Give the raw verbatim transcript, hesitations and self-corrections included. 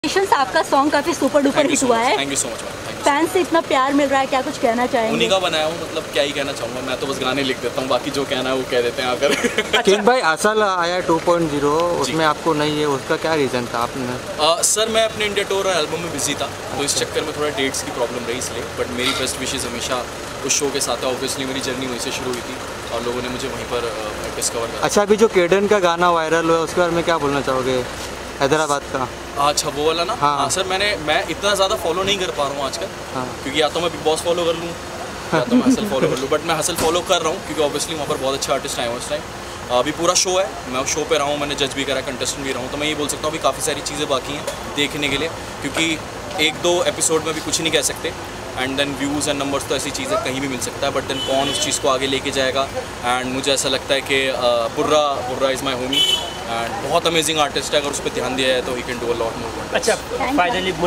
आपका सॉन्ग काफी super duper hit हुआ है। Thank you so much. Fans से इतना प्यार मिल रहा है, क्या कुछ कहना चाहेंगे? उन्हीं का बनाया हूँ, मतलब क्या ही कहना चाहूँगा, मैं तो बस गाने लिख देता हूँ, बाकी जो कहना है वो कह देते हैं आकर। किंग भाई असल आया टू पॉइंट ज़ीरो, उसमें आपको नहीं है, उसका क्या रीज़न था आपने? आ, सर मैं अपने इंडिया टूर एल्बम में बिजी था, तो इस चक्कर में थोड़ा डेट्स की प्रॉब्लम रही, इसलिए। बट मेरी बेस्ट विशेज़ हमेशा उस शो के साथ है। ऑब्वियसली मेरी जर्नी वहीं से शुरू हुई थी और लोगों ने मुझे वहीं पर डिस्कवर किया। अच्छा, अभी जो केडन का गाना वायरल हुआ उसके बारे में क्या बोलना चाहोगे, हैदराबाद का? अच्छा, वो वाला ना? हाँ, हाँ सर, मैंने मैं इतना ज़्यादा फॉलो नहीं कर पा रहा हूँ आजकल। हाँ। क्योंकि या तो मैं बिग बॉस फॉलो कर लूँ या तो मैं हसल फॉलो कर लूँ, बट मैं हसल फॉलो कर रहा हूँ क्योंकि ऑब्वियसली वहाँ पर बहुत अच्छे आर्टिस्ट आए हैं उस टाइम। अभी पूरा शो है, मैं शो पे रहा हूँ, मैंने जज भी करा, कंटेस्टेंट भी रहा हूँ, तो मैं ये बोल सकता हूँ अभी काफ़ी सारी चीज़ें बाकी हैं देखने के लिए, क्योंकि एक दो एपिसोड में भी कुछ नहीं कह सकते। And then views and numbers तो ऐसी चीज़ें कहीं भी मिल सकता है, बट देन कौन उस चीज़ को आगे लेके जाएगा। एंड मुझे ऐसा लगता है कि बुर्रा बुर्रा इज़ माई होमी एंड बहुत अमेजिंग आर्टिस्ट है, अगर उस पर ध्यान दिया है तो he can do a lot more. अच्छा, फाइनली